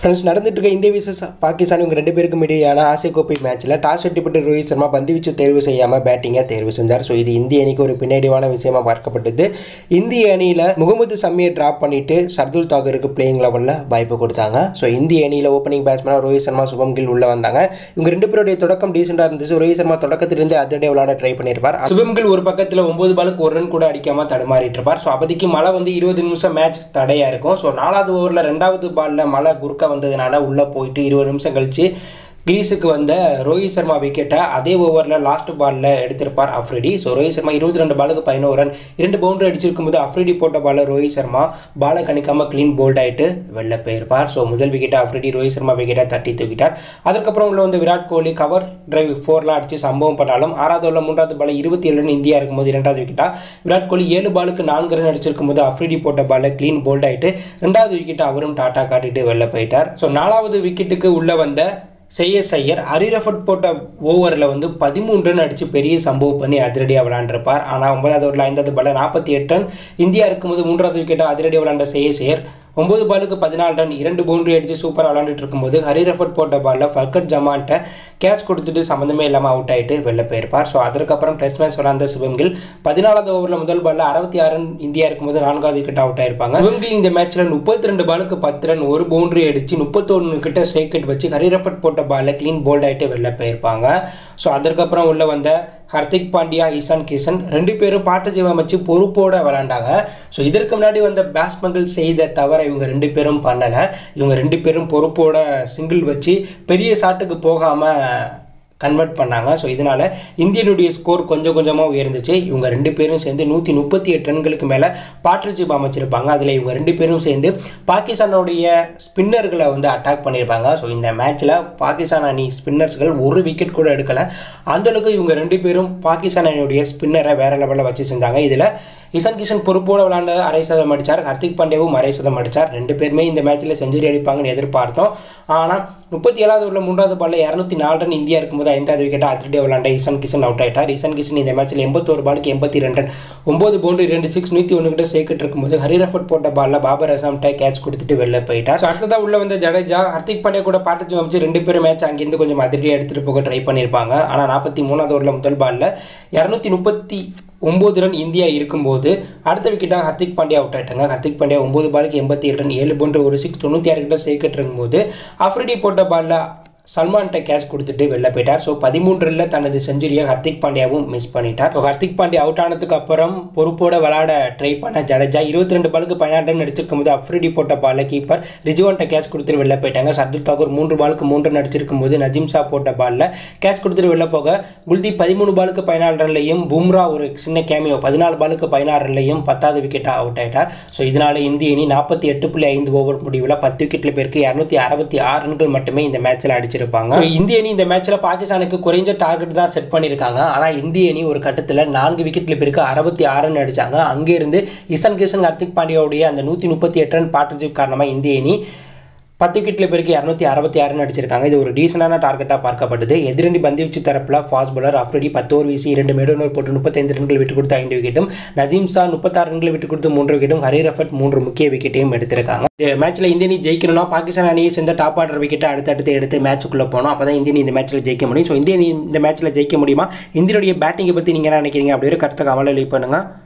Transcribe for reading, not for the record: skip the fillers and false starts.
Friends நடந்துட்டு இருக்க இந்திய விசஸ் பாகிஸ்தான் இவங்க ரெண்டு பேருக்கும் இடையான ஆசிய கோப்பை மேட்ச்சில் டாஸ் வெட்டிப்பட்டு ரோஹித் சர்மா பந்து வீச்சு தேர்வு செய்யாமல் பேட்டிங்கை தேர்வு செஞ்சார். ஸோ இது இந்திய அணிக்கு ஒரு பின்னடைவான விஷயமா பார்க்கப்பட்டது. இந்திய அணியில் முகமது சமியை ட்ராப் பண்ணிட்டு சர்துல் தாகூருக்கு பிளேயிங் லெவலில் வாய்ப்பு கொடுத்தாங்க. ஸோ இந்திய அணியில் ஓப்பனிங் பேட்ஸ்மேனாக ரோஹித் சர்மா, சுபம் கில் உள்ள வந்தாங்க. இவங்க ரெண்டு பேருடைய தொடக்கம் டீசெண்டாக இருந்துச்சு. ரோஹித் சர்மா தொடக்கத்திலிருந்து அதிரடியாக விளையாட ட்ரை பண்ணியிருப்பார். சுபம் கில் ஒரு பக்கத்தில் 9 பாலுக்கு 1 ரன் கூட அடிக்காமல் தடுமாறிட்டு இருப்பார். ஸோ அப்போதைக்கு மழை வந்து 20 நிமிஷம் மேட்ச் தடையாக இருக்கும். ஸோ 4வது ஓவரில் 2வது பாலில் மழை குறுக்க வந்ததுனால உள்ளே போயிட்டு 20 நிமிஷம் கழிச்சு கிரீஸுக்கு வந்த ரோஹித் சர்மா விக்கெட்டை அதே ஓவரில் லாஸ்ட் பாலில் எடுத்திருப்பார் அஃப்ரிடி. ஸோ ரோஹித் சர்மா 22 பாலுக்கு 11 ரன் 2 பவுண்டரி அடிச்சிருக்கும் போது அஃப்ரிடி போட்ட பாலில் ரோஹித் சர்மா பாலை கணிக்காமல் க்ளீன் போல்ட் ஆகிட்டு வெளில போயிருப்பார். ஸோ முதல் விக்கெட்டை அஃப்ரிடி ரோஹித் சர்மா விக்கெட்டை தட்டி தூக்கிட்டார். அதுக்கப்புறம் உள்ள வந்து விராட் கோலி கவர் டிரைவ் 4லாம் அடித்து சம்பவம் பண்ணாலும் 6வது ஓவரில் 3வது பால் 27 ரன் இந்தியா இருக்கும்போது 2வது விக்கெட்டாக விராட் கோலி 7 பாலுக்கு 4 ரன் அடிச்சிருக்கும் போது அஃப்ரிடி போட்ட பாலில் க்ளீன் போல்ட் ஆகிட்டு 2வது விக்கெட்டை அவரும் டாட்டா காட்டிட்டு வெளில போயிட்டார். ஸோ 4வது விக்கெட்டுக்கு உள்ளே வந்த ஐயர் ஹரிரஃபட் போட்ட ஓவரில் வந்து 13 ரன் அடித்து பெரிய சம்பவம் பண்ணி அதிரடியாக விளையாண்டுருப்பார். ஆனால் 9வது ஓவரில் 5வது பாலில் 48 ரன் இந்தியா இருக்கும்போது 3வது விக்கெட்டை அதிரடியாக விளையாண்ட ஐயர் 9 பாலுக்கு 14 ரன் 2 பவுண்டரி அடித்து சூப்பராக விளையாண்டுட்டு இருக்கும்போது ஹரிரஃபட் போட்ட பாலில் ஃபர்கட் ஜமான்ட்ட கேட்ச் கொடுத்துட்டு சம்மந்தமே இல்லாமல் அவுட் ஆகிட்டு வெளில போயிருப்பார். ஸோ அதற்கப்புறம் டெஸ்ட் மேட்ச் விளையாண்ட சுபம் கில் 14வது ஓவரில் முதல் பாலில் 66 ரன் இந்தியா இருக்கும்போது 4வது விக்கெட் அவுட் ஆயிருப்பாங்க. சுபம் கில் இந்த மேட்ச்சில் 32 பாலுக்கு 10 ரன் 1 பவுண்டரி அடித்து 31 கிட்ட ஸ்ட்ரைக் ரேட் வச்சு ஹரிரஃபட் போட்ட பாலில் க்ளீன் போல்ட் ஆகிட்டு வெளில போயிருப்பாங்க. ஸோ அதற்கப்புறம் உள்ள வந்த ஹர்திக் பாண்டியா, இஷான் கிஷன் 2 பேரும் பார்ட்னர்ஷிப் அமைச்சு பொறுப்போட விளையாண்டாங்க. ஸோ இதற்கு முன்னாடி வந்த பேட்ஸ்மேன்கள் செய்த தவிர இவங்க 2 பேரும் பண்ணலை. இவங்க 2 பேரும் பொறுப்போட சிங்கிள் வச்சு பெரிய ஷாட்டுக்கு போகாமல் கன்வெர்ட் பண்ணாங்க. ஸோ இதனால் இந்தியனுடைய ஸ்கோர் கொஞ்சம் கொஞ்சமாக உயர்ந்துச்சு. இவங்க 2 பேரும் சேர்ந்து 138 ரன்களுக்கு மேலே பார்ட்னர்ஷிப் அமைச்சிருப்பாங்க. அதில் இவங்க 2 பேரும் சேர்ந்து பாகிஸ்தானுடைய ஸ்பின்னர்களை வந்து அட்டாக் பண்ணியிருப்பாங்க. ஸோ இந்த மேட்ச்சில் பாகிஸ்தான் அணி ஸ்பின்னர்ஸ்கள் ஒரு விக்கெட் கூட எடுக்கலை. அந்தளவுக்கு இவங்க 2 பேரும் பாகிஸ்தான் அணியுடைய ஸ்பின்னரை வேறு லெவலில் வச்சு செஞ்சாங்க. இதில் இஷான் கிஷன் பொறுப்போடு விளையாண்ட 1/2 சதம் அடித்தார். ஹர்திக் பாண்டியாவும் 1/2 சதம் அடித்தார். 2 பேருமே இந்த மேட்ச்சில் செஞ்சுரி அடிப்பாங்கன்னு எதிர்பார்த்தோம். ஆனால் 37வது ஓவரில் 3வது பாலில் 204 ரன் இந்தியா இருக்கும்போது 5வது விக்கெட்டை அதிரடியாக விளையாண்ட இஷான் கிஷன் அவுட் ஆகிட்டார். இஷான் கிஷன் இந்த மேட்ச்சில் 81 பாலுக்கு 82 ரன் 9 பவுண்டரி 2 6 101 கிட்ட சேர்க்கிட்டு இருக்கும்போது ஹரிரஃபட் போட்ட பாலில் பாபர் அசாம்கிட்ட கேட்ச் கொடுத்துட்டு வெளில போயிட்டார். ஸோ அடுத்ததாக உள்ள வந்து ஜடேஜா ஹர்திக் பாண்டியா கூட பார்ட்னர்ஷிப் அமைச்சு 2 பேரும் மேட்ச் அங்கேருந்து கொஞ்சம் அதிரடியாக எடுத்துகிட்டு போக ட்ரை பண்ணியிருப்பாங்க. ஆனால் 43வது ஓவரில் முதல் பாலில் 239 ரன் இந்தியா இருக்கும்போது அடுத்த விக்கெட்டாக ஹர்திக் பாண்டியா அவுட் ஆகிட்டாங்க. ஹர்திக் பாண்டியா 9 பாலுக்கு 87 ரன் 7 பவுண்டரி 1 6 96 கிட்ட சேர்க்கிட்டு இருக்கும்போது அஃப்ரிடி போட்ட பாலில் சல்மான்கிட்ட கேட்ச் கொடுத்துட்டு வெளில போயிட்டார். ஸோ 13 ரனில் தனது செஞ்சுரியை ஹர்திக் பாண்டியாவும் மிஸ் பண்ணிட்டார். ஸோ ஹர்திக் பாண்டியா அவுட் ஆனதுக்கு அப்புறம் பொறுப்போட விளையாட ட்ரை பண்ண ஜடேஜா 22 பாலுக்கு 16 ரன் அடிச்சிருக்கும் போது அஃப்ரிடி போட்ட பாலில் கீப்பர் ரிஜுவான்ட்ட கேட்ச் கொடுத்துட்டு வெளில போயிட்டாங்க. சர்துல் தாகூர் 3 பாலுக்கு 3 ரன் அடிச்சிருக்கும் போது நஜீம் ஷா போட்ட பாலில் கேட்ச் கொடுத்துட்டு வெளில போக குல்தீப் 13 பாலுக்கு 14 ரன்லையும் பும்ரா ஒரு சின்ன கேமியோ 14 பாலுக்கு 16 ரன்லையும் 10வது விக்கெட்டாக அவுட் ஆகிட்டார். ஸோ இதனால் இந்திய அணி 48.5 ஓவர் முடிவில் 10 விக்கெட்டில் பேருக்கு 266 ரன்கள் மட்டுமே இந்த மேட்ச்சில் அடிச்சிருப்பாங்க. இந்திய அணி இந்த மேட்ச்ல பாகிஸ்தானுக்கு குறைஞ்ச டார்கெட் தான் செட் பண்ணியிருக்காங்க. ஆனால் இந்திய அணி ஒரு கட்டத்தில் 4 விக்கெட்ல பேருக்கு 66 ரன் அடிச்சாங்க. அங்கிருந்து இஷான் கிஷன் ஹர்திக் பாண்டியாவுடைய அந்த 138 ரன் பார்ட்னர்ஷிப் காரணமாக இந்திய அணி 10 விக்கெட்ல பேருக்கு 266 ரன் அடிச்சிருக்காங்க. இது ஒரு டீசெண்டான டார்கெட்டாக பார்க்கப்பட்டது. எதிரணி பந்துவீச்சு தரப்பில் ஃபாஸ்ட் பவுலர் அஃப்ரிடி 10 ஓவர் வீசி 2 மெடன் ஓவர் போட்டு 35 ரன்கள் விட்டு கொடுத்து 5 விக்கெட்டும், நஜீம் ஷா 36 ரன்களை விட்டு கொடுத்து 3 விக்கெட்டும், ஹரிரஃபட் 3 முக்கிய விக்கெட்டையும் எடுத்திருக்காங்க. இந்த மேட்ச்சில் இந்திய அணி ஜெயிக்கணும்னா பாகிஸ்தான் அணியை சேர்ந்த டாப் ஆர்டர் விக்கெட்டை அடுத்தடுத்து எடுத்து மேட்சுக்குள்ளே போனோம். அப்போ தான் இந்திய அணி இந்த மேட்ச்சில் ஜெயிக்க முடியும். ஸோ இந்திய அணி இந்த மேட்ச்சில் ஜெயிக்க முடியுமா? இந்தியனுடைய பேட்டிங்கை பற்றி நீங்கள் என்ன நினைக்கிறீங்க? அப்படி ஒரு கருத்தை கமெண்ட்ல லீவ் பண்ணுங்கள்.